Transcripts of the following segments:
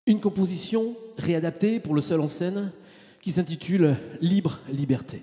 Une composition réadaptée pour le seul en scène qui s'intitule Libre Liberté.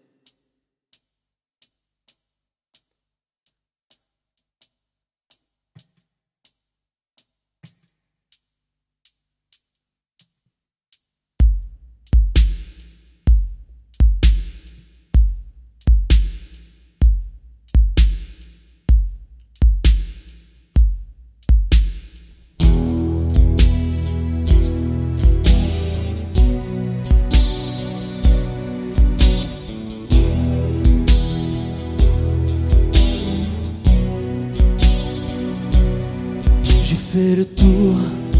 J'ai fait le tour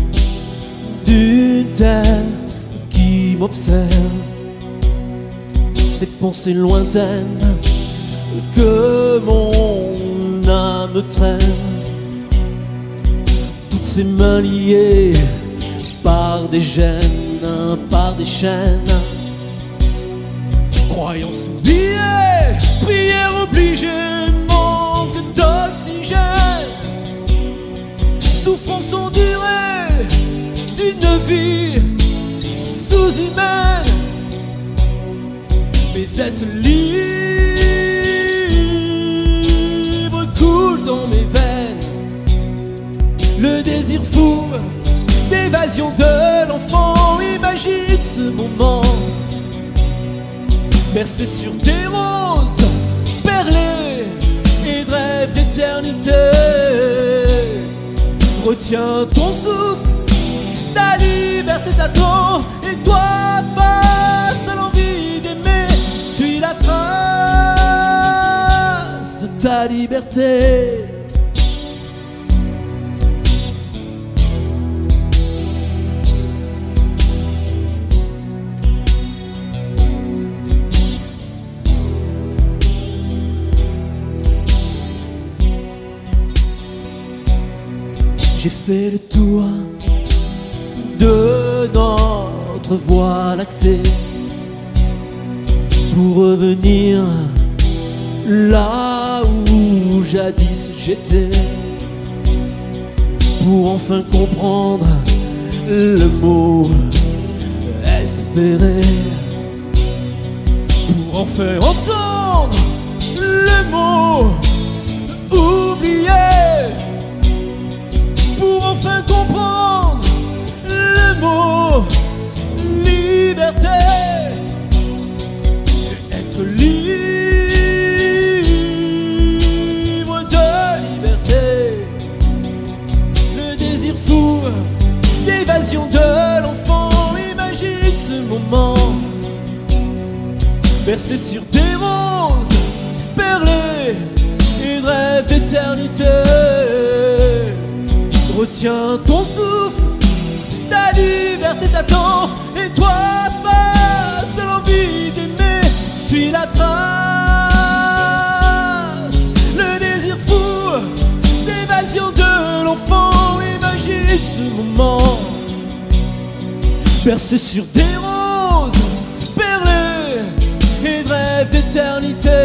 d'une terre qui m'observe, ces pensées lointaines que mon âme traîne, toutes ces mains liées par des gènes, par des chaînes, croyances oubliées, prières obligées, manque d'oxygène, souffrance endurée d'une vie sous-humaine. Mes êtres libres coulent dans mes veines, le désir fou d'évasion de l'enfant imagine ce moment, bercé sur des roses perlées et de rêves d'éternité. Retiens ton souffle, ta liberté t'attend, et toi face à l'envie d'aimer, suis la trace de ta liberté. J'ai fait le tour de notre voie lactée pour revenir là où jadis j'étais, pour enfin comprendre le mot espérer, pour enfin entendre le mot oublier, pour enfin comprendre le mot liberté, et être libre de liberté. Le désir fou d'évasion de l'enfant imagine ce moment, bercé sur des roses perlées et de rêves d'éternité. Retiens ton souffle, ta liberté t'attend, et toi face à l'envie d'aimer, suis la trace. Le désir fou d'évasion de l'enfant imagine ce moment, bercé sur des roses perlées et de rêves d'éternité.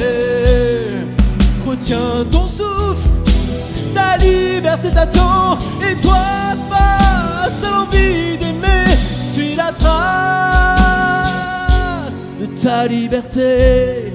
Retiens ton souffle, ta liberté t'attend, et toi face à l'envie d'aimer, suis la trace de ta liberté.